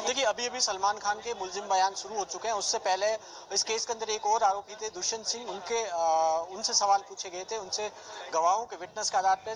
देखिए, अभी अभी सलमान खान के मुलजिम बयान शुरू हो चुके हैं। उससे पहले इस केस के अंदर एक और आरोपी थे दुष्यंत सिंह, उनसे सवाल पूछे गए थे। उनसे गवाहों के विटनेस के आधार पर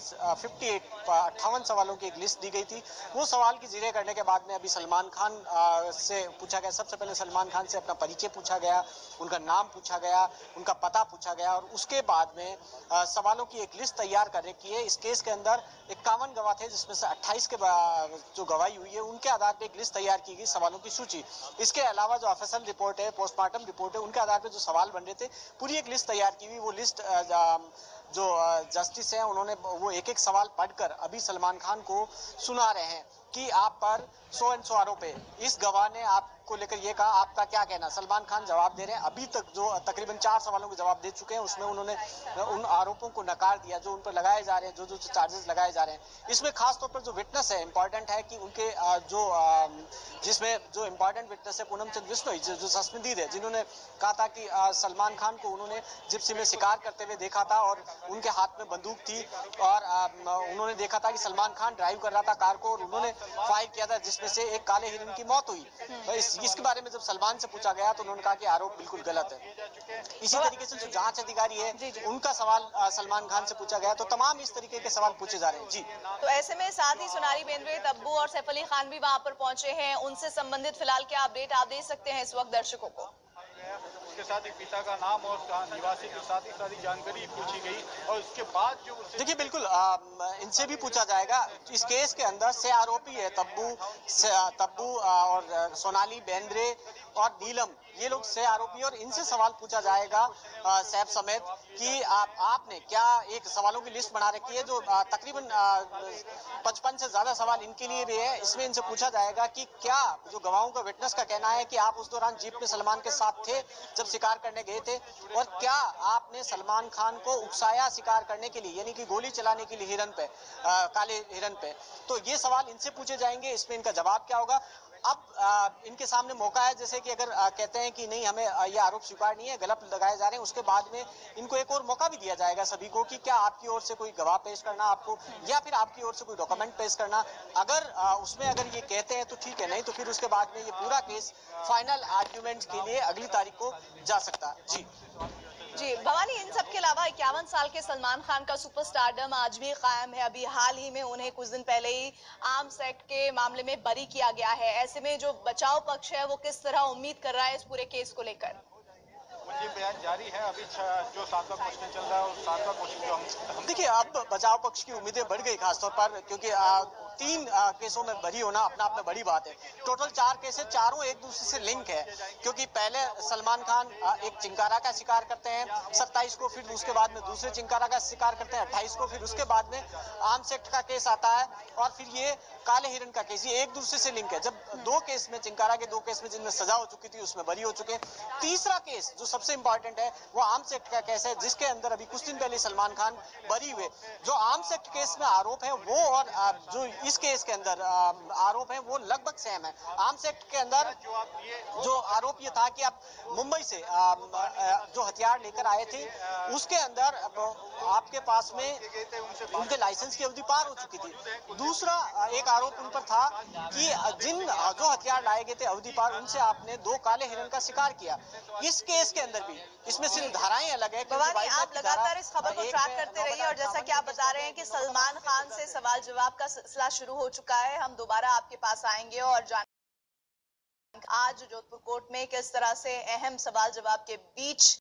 58 सवालों की एक लिस्ट दी गई थी। वो सवाल की जीरे करने के बाद में अभी सलमान खान से पूछा गया। सबसे पहले सलमान खान से अपना परिचय पूछा गया, उनका नाम पूछा गया, उनका पता पूछा गया, और उसके बाद में सवालों की एक लिस्ट तैयार कर रखी है। इस केस के अंदर 51 गवाह थे, जिसमें से 28 के जो गवाही हुई है उनके आधार पर एक लिस्ट तैयार की गई सवालों की सूची। इसके अलावा जो ऑफिशियल रिपोर्ट है, पोस्टमार्टम रिपोर्ट है, उनके आधार पर जो सवाल बन रहे थे, पूरी एक लिस्ट तैयार की हुई। वो लिस्ट जो जस्टिस है उन्होंने वो एक एक सवाल पढ़कर अभी सलमान खान को सुना रहे हैं कि आप पर 100 आरोप है। इस गवाह ने आपको लेकर ये कहा, आपका क्या कहना। सलमान खान जवाब दे रहे हैं। अभी तक जो तकरीबन 4 सवालों के जवाब दे चुके हैं, उसमें उन्होंने उन आरोपों को नकार दिया जो उन पर लगाए जा रहे हैं, जो चार्जेस लगाए जा रहे हैं। इसमें खासतौर पर जो विटनेस है, इंपॉर्टेंट है कि उनके जिसमें जो इंपॉर्टेंट विटनेस है पूनम चंद बिश्नोई, जो सस्पेंडित है, जिन्होंने कहा था कि सलमान खान को उन्होंने जिप्सी में शिकार करते हुए देखा था और उनके हाथ में बंदूक थी, और उन्होंने देखा था कि सलमान खान ड्राइव कर रहा था कार को और उन्होंने फायर किया था, जिसमें से एक काले हिरन की मौत हुई। इसके बारे में जब सलमान से पूछा गया तो उन्होंने कहा कि आरोप बिल्कुल गलत है। इसी तरीके से जो जांच अधिकारी है उनका सवाल सलमान खान से पूछा गया। तो तमाम इस तरीके के सवाल पूछे जा रहे हैं। जी, तो ऐसे में साथ ही सोनाली बेंद्रे, तब्बू और सैफ अली खान भी वहां पर पहुंचे हैं। उनसे संबंधित फिलहाल क्या अपडेट आप दे सकते हैं इस वक्त दर्शकों को? उसके साथ ही पिता का नाम और निवासी की सारी जानकारी पूछी गई, और उसके बाद जो देखिए, बिल्कुल इनसे भी पूछा जाएगा। इस केस के अंदर 6 आरोपी है, तब्बू और सोनाली बेंद्रे और नीलम, ये लोग 6 आरोपी, और इनसे सवाल पूछा जाएगा सैफ समेत कि आपने क्या एक सवालों की लिस्ट बना रखी है, जो तकरीबन 55 से ज्यादा सवाल इनके लिए भी है। इसमें इनसे पूछा जाएगा कि क्या जो गवाहों का विटनेस का कहना है कि आप उस दौरान जीप में सलमान के साथ थे जब शिकार करने गए थे, और क्या आपने सलमान खान को उकसाया शिकार करने के लिए, यानी कि गोली चलाने के लिए हिरन पे, काले हिरन पे। तो ये सवाल इनसे पूछे जाएंगे। इसमें इनका जवाब क्या होगा। अब इनके सामने मौका है, जैसे कि अगर कहते हैं कि नहीं, हमें ये आरोप स्वीकार नहीं है, गलत लगाए जा रहे हैं, उसके बाद में इनको एक और मौका भी दिया जाएगा सभी को कि क्या आपकी ओर से कोई गवाह पेश करना आपको, या फिर आपकी ओर से कोई डॉक्यूमेंट पेश करना। अगर उसमें अगर ये कहते हैं तो ठीक है, नहीं तो फिर उसके बाद में ये पूरा केस फाइनल आर्ग्यूमेंट के लिए अगली तारीख को जा सकता है। जी भवानी, इन सब के अलावा 51 साल के सलमान खान का सुपरस्टारडम आज भी कायम है। अभी हाल ही में उन्हें कुछ दिन पहले ही आर्म्स एक्ट के मामले में बरी किया गया है। ऐसे में जो बचाव पक्ष है वो किस तरह उम्मीद कर रहा है इस पूरे केस को लेकर? मुझे बयान जारी है। अभी जो 7वां क्वेश्चन चल रहा है, और 7वां क्वेश्चन जो हम देखिए, अब बचाव पक्ष की उम्मीदें बढ़ गई, खासतौर पर क्योंकि 3 केसों में बरी होना अपना आप में बड़ी बात है। टोटल 4 केस है, चारों एक दूसरे से लिंक है, क्योंकि पहले सलमान खान एक चिंकारा का शिकार करते हैं 27 को, फिर उसके बाद में दूसरे चिंकारा का शिकार करते हैं 28 को, फिर उसके बाद में आर्म्स एक्ट का केस आता है, और फिर ये काले हिरन का केस। ये एक दूसरे से लिंक है। जब 2 केस में, चिंकारा के 2 केस में जिनमें सजा हो चुकी थी, उसमें बरी हो चुके हैं। तीसरा केस जो सबसे इंपॉर्टेंट है वो आर्म्स एक्ट का केस है, जिसके अंदर अभी कुछ दिन पहले सलमान खान बरी हुए। जो आर्म्स एक्ट केस में आरोप है वो और जो इस केस के अंदर आरोप है वो लगभग सेम है। आर्म्स एक्ट के अंदर जो आरोप ये था कि आप मुंबई से जो हथियार लेकर आए थे, उसके अंदर आपके पास में उनके लाइसेंस की अवधि पार हो चुकी थी। दूसरा एक आरोप उन पर था कि जो हथियार लाए गए थे अवधि पार, उनसे आपने 2 काले हिरन का शिकार किया। इस केस के अंदर भी इसमें सिर्फ धाराएं अलग है। भवानी, आप लगातार इस खबर को ट्रैक करते रहिए, और जैसा कि आप बता रहे हैं कि सलमान खान से सवाल जवाब का सिलसिला शुरू हो चुका है। हम दोबारा आपके पास आएंगे और आज जोधपुर कोर्ट में किस तरह से अहम सवाल जवाब के बीच